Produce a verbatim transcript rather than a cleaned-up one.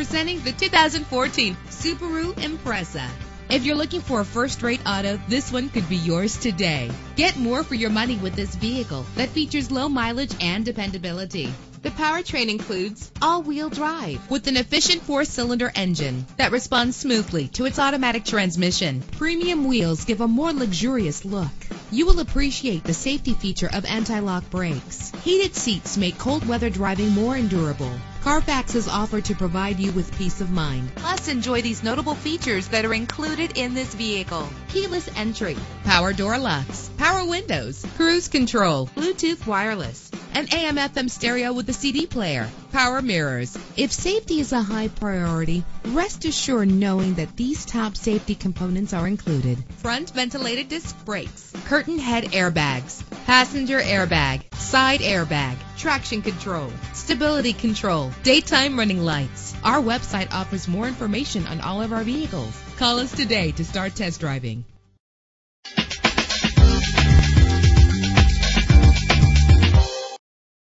Presenting the two thousand fourteen Subaru Impreza. If you're looking for a first-rate auto, this one could be yours today. Get more for your money with this vehicle that features low mileage and dependability. The powertrain includes all-wheel drive with an efficient four-cylinder engine that responds smoothly to its automatic transmission. Premium wheels give a more luxurious look. You will appreciate the safety feature of anti-lock brakes. Heated seats make cold weather driving more endurable. Carfax is offered to provide you with peace of mind. Plus, enjoy these notable features that are included in this vehicle: keyless entry, power door locks, power windows, cruise control, Bluetooth wireless, an A M F M stereo with a C D player, power mirrors. If safety is a high priority, rest assured knowing that these top safety components are included: front ventilated disc brakes, curtain head airbags, passenger airbag, side airbag, traction control, stability control, daytime running lights. Our website offers more information on all of our vehicles. Call us today to start test driving.